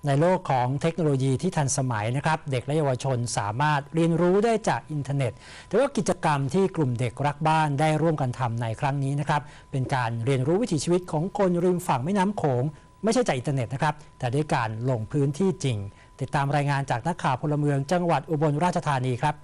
ในโลกของเทคโนโลยีที่ทันสมัยนะครับเด็กและเยาวชนสามารถเรียนรู้ได้จากอินเทอร์เน็ตแต่ว่ากิจกรรมที่กลุ่มเด็กรักบ้านได้ร่วมกันทำในครั้งนี้นะครับเป็นการเรียนรู้วิถีชีวิตของคนริมฝั่งแม่น้ำโขงไม่ใช่จากอินเทอร์เน็ตนะครับแต่ด้วยการลงพื้นที่จริงติดตามรายงานจากนักข่าวพลเมืองจังหวัดอุบลราชธานีครับ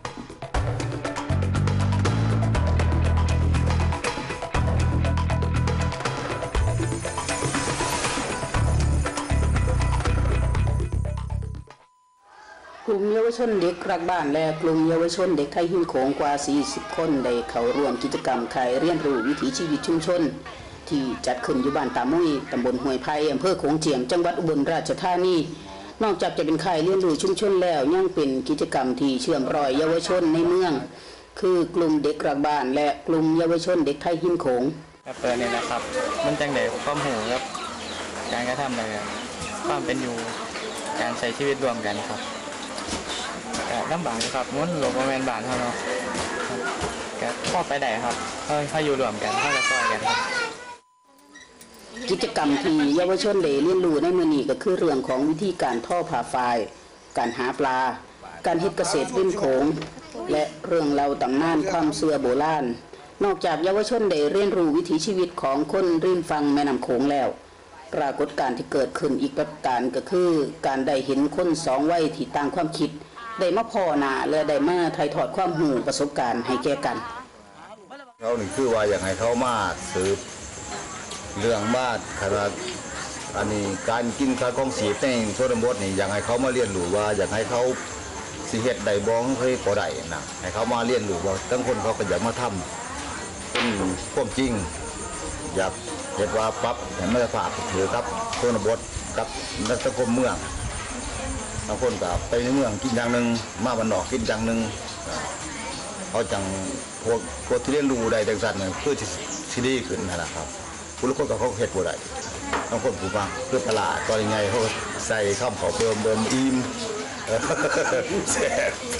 กลุ่มเยาวชนเด็กรักบ้านและกลุ่มเยาวชนเด็กไทยหินโขงกว่า 40 คนได้เข้าร่วมกิจกรรมข่ายเรียนรู้วิถีชีวิตชุมชนที่จัดขึ้นอยู่บ้านตามุ้ยตำบลห้วยไผ่อำเภอโขงเจียมจังหวัดอุบลราชธานีนอกจากจะเป็นข่ายเรียนรู้ชุมชนแล้วยังเป็นกิจกรรมที่เชื่อมรอยเยาวชนในเมืองคือกลุ่มเด็กรักบ้านและกลุ่มเยาวชนเด็กไทยหินโขงเปิดนี่นะครับมันจังเด็กความหูครับการกระทำอะไรความเป็นอยู่การใช้ชีวิตรวมกันครับลำบากครับม้วนหลบโมเมนต์บานเขาเนาะก็พ่อไปไหนครับเขาอยู่รวมกันเขาจะซอยกันครับกิจกรรมที่เยาวชนได้เรียนรู้ในมื้อนี้ก็คือเรื่องของวิธีการทอผ้าฝ้ายการหาปลาการเฮ็ดเกษตรริมโขงและเรื่องเล่าตำนานความเชื่อโบราณนอกจากเยาวชนได้เรียนรู้วิถีชีวิตของคนริมฝั่งแม่น้ำโขงแล้วปรากฏการณ์ที่เกิดขึ้นอีกประการก็คือการได้เห็นคนสองวัยที่ต่างความคิดได้มาพ่อหน้าและได้มาถ่ายทอดความรู้ประสบการณ์ให้แก่กันเขาหนึ่งคือว่าอย่างไรเขามาสืบเรื่องบ้านขนาดอันนี้การกินข้าวกล้องสีในโซนบดนี่อย่างไรเขามาเรียนรู้ว่าอย่างไรเขาสิเหตุใดบ้องเคยพอได้นะให้เขามาเรียนรู้ว่าทั้งคนเขาก็อยากมาทำเป็นความจริงอยากเห็นว่าปั๊บเห็นไม่ได้ฝากถือครับโซนบดกับนักสังคมเมืองบางคนกับไปในเมืองกินอย่างหนึ่งมาบ้านนอกกินอย่างหนึ่งเขาจังพวกที่เรียนรู้ได้ดังสัตว์เนี่ยเพื่อที่ดีขึ้นนะครับผู้ละคนกับเขาเห็ดบัวได้บางคนผู้ฟังเพื่อตลาดตอนยังไงเขาใส่ข้าวเขาเบิ่มอิ่มแซ่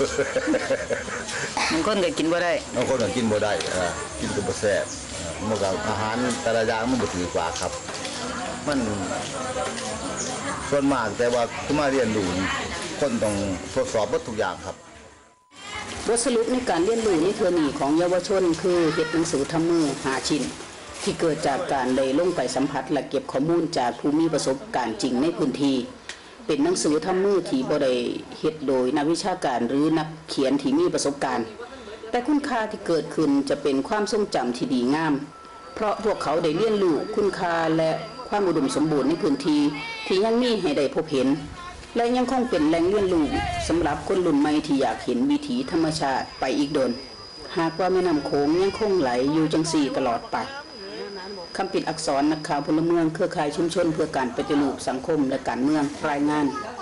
บบางคนก็กินบัวได้บางคนก็กินบัวได้กินกับบัวแซ่บมันกับอาหารแต่ละอย่างมันบ่ถือกว่าครับมันส่วนมากแต่ว่าที่มาเรียนรู้คนต้องทดสอบทุกอย่างครับบทสรุปในการเรียนรู้ในเทอร์นีของเยาวชนคือเฮ็ดหนังสือทำมือ5 ชิ้นที่เกิดจากการได้ลงไปสัมผัสและเก็บข้อมูลจากผู้มีประสบการณ์จริงในพื้นที่เป็นหนังสือทำมือที่บ่ได้เฮ็ดโดยนักวิชาการหรือนักเขียนที่มีประสบการณ์แต่คุณค่าที่เกิดขึ้นจะเป็นความทรงจำที่ดีงามเพราะพวกเขาได้เรียนรู้คุณค่าและความอุดมสมบูรณ์ในพื้นที่ที่ยังมีให้ได้พบเห็นและยังคงเป็นแหล่งเรียนรู้สำหรับคนรุ่นใหม่ที่อยากเห็นวิถีธรรมชาติไปอีกโดนหากว่าแม่น้ำโขงยังคงไหลอยู่จังสี่ตลอดไปคำปิดอักษรนักข่าวพลเมืองเครือข่ายชุมชนเพื่อการปฏิรูปสังคมและการเมืองรายงาน